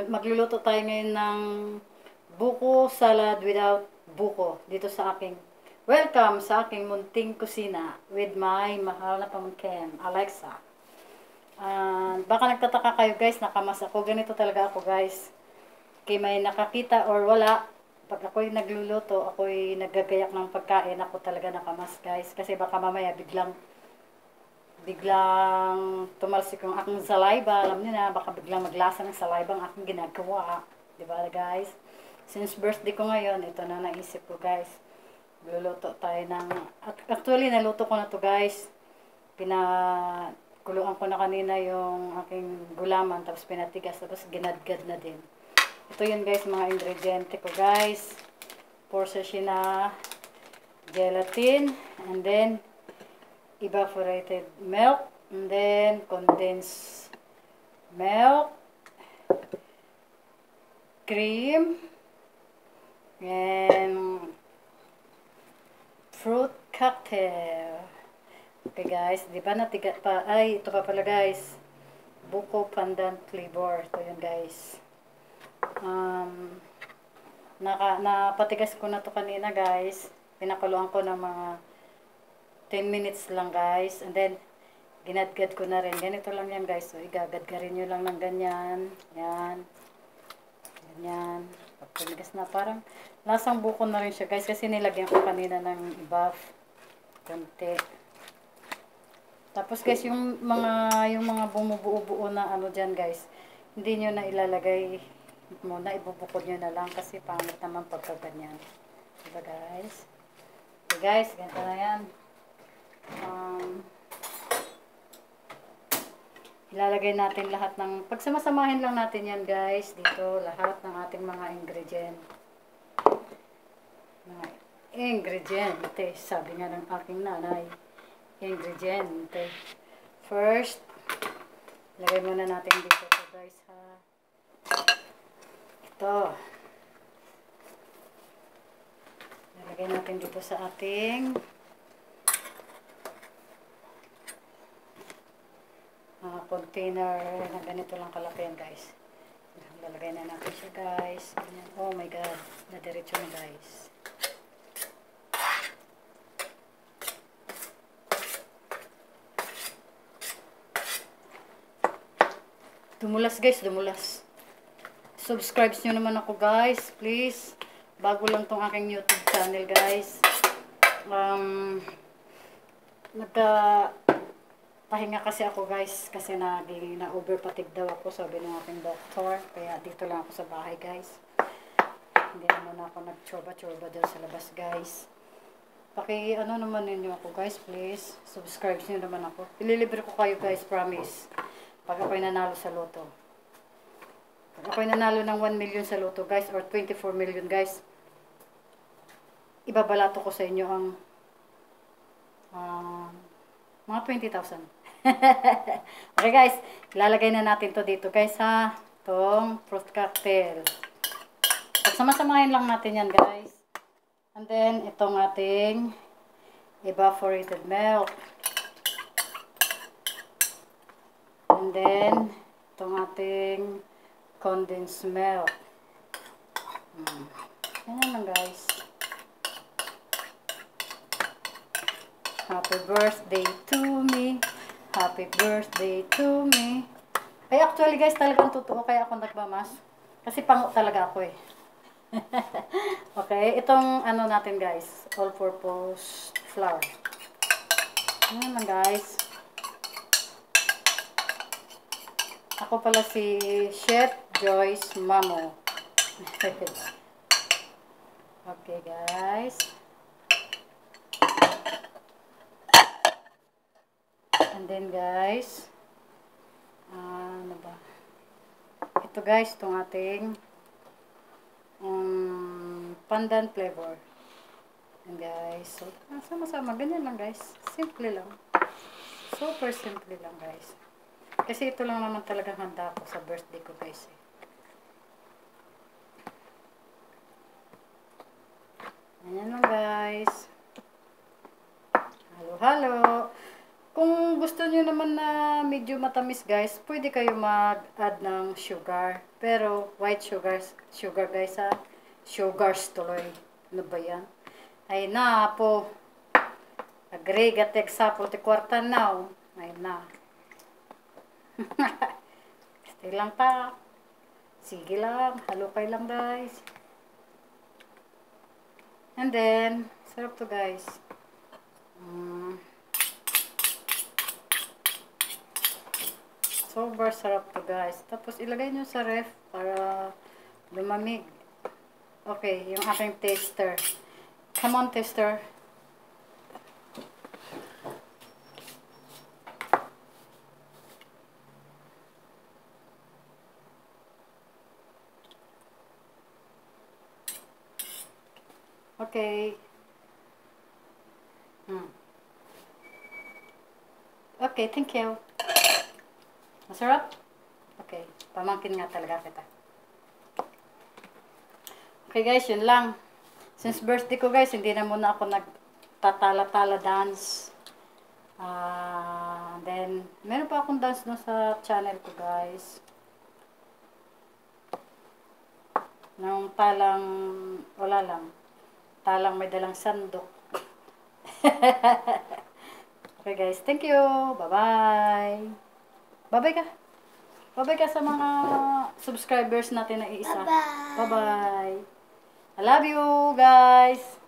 Magluluto tayo ngayon ng buko salad without buko dito sa aking welcome sa aking munting kusina with my mahal na pamangkin, Alexa. Baka nagtataka kayo guys, nakamas ako. Ganito talaga ako guys. Kay may nakakita or wala, pag ako'y nagluluto, ako'y naggagayak ng pagkain, ako talaga nakamas guys. Kasi baka mamaya biglang tumalsik yung aking saliva. Alam niyo na, baka biglang maglasa ng saliva ang aking ginagawa. Diba guys? Since birthday ko ngayon, ito na naisip ko guys. Luluto tayo ng, actually naluto ko na to guys. Pinakuluan ko na kanina yung aking gulaman, tapos pinatigas, tapos ginadgad na din. Ito yun guys, mga ingrediente ko guys. 4 sachet na gelatin, and then evaporated milk, and then condensed milk, cream, and fruit cocktail. Okay guys, di ba natiga pa? Ay, ito pa pala guys. Buko pandan flavor. Ito yun guys. Napatigas ko na to kanina guys. Pinakuluan ko ng mga 10 minutes lang guys, and then ginadgad ko na rin. Ganito lang yan guys, so igagadgarin nyo lang ng ganyan, yan, ganyan. Pagpiligas na, parang lasang buko na rin siya guys, kasi nilagyan ko kanina ng buff konti. Tapos guys, yung mga bumubuo-buo na ano dyan guys, hindi nyo na ilalagay muna, ibubukod nyo na lang kasi pangit naman pagka ganyan, diba guys? Okay guys, ganito na yan. Ilalagay natin lahat ng, pagsamasamahin lang natin yan guys, dito lahat ng ating mga ingrediente, sabi nga ng aking nanay, ingrediente. First, lagay muna natin dito to guys ha, ito lalagay natin dito sa ating container na ganito lang kalaki yan guys. Lalagay na natin siya guys. Ganyan. Oh my god, nadiretso na guys. Dumulas guys, dumulas. Subscribe nyo naman ako guys, please. Bago lang tong aking YouTube channel guys. Pahinga kasi ako guys, kasi na-overpatig daw ako, sabi ng aking doktor. Kaya dito lang ako sa bahay guys. Hindi naman ako nag-chorba-chorba dyan sa labas guys. Ano naman ninyo ako guys, please. Subscribe nyo naman ako. Ililibre ko kayo guys, promise. Pag ako'y nanalo sa loto. Pag ako'y nanalo ng 1 million sa loto guys, or 24 million guys, ibabalato ko sa inyo ang mga 20,000. Okay guys, ilalagay na natin to dito guys ha, itong fruit cocktail. Pagsama-samahin lang natin yan guys. And then itong ating evaporated milk, and then itong ating condensed milk. Yan lang guys. Happy birthday to me. Happy birthday to me. Ay, actually guys, talagang totoo kaya ako nagmamas. Kasi pango talaga ako eh. Okay, itong ano natin guys, all-purpose flour. Ayan lang guys. Ako pala si Chef Joyce Mamo. Okay guys. And then guys, ano ba? Ito guys, itong ating pandan flavor. And guys, so sama-sama, ganyan lang guys. Simple lang. Super simple lang guys. Kasi ito lang naman talagang handa ko sa birthday ko guys eh. Ganyan lang guys. Halo-halo. Kung gusto niyo naman na medyo matamis guys, pwede kayo mag-add ng sugar. Pero white sugar guys ha. Sugars tuloy. Ano ba yan? Ay na po. Agregat example ti kwarta now. Ay na. Stay lang ta. Sige lang. Halukay lang guys. And then, sarap to guys. Sobrang sarap to guys. Tapos ilagay nyo sa ref para lumamig. Okay, yung aking taster. Come on, taster. Okay. Okay, thank you. Masarap? Okay, pamangkin nga talaga kita. Okay guys, yun lang. Since birthday ko guys, hindi na muna ako nagtatala-tala dance. Then, meron pa akong dance dun sa channel ko guys. Nung talang, wala lang. Talang may dalang sandok. Okay guys, thank you. Bye-bye. Bye-bye ka. Bye-bye ka sa mga subscribers natin na iisa. Bye-bye. Bye-bye. I love you guys.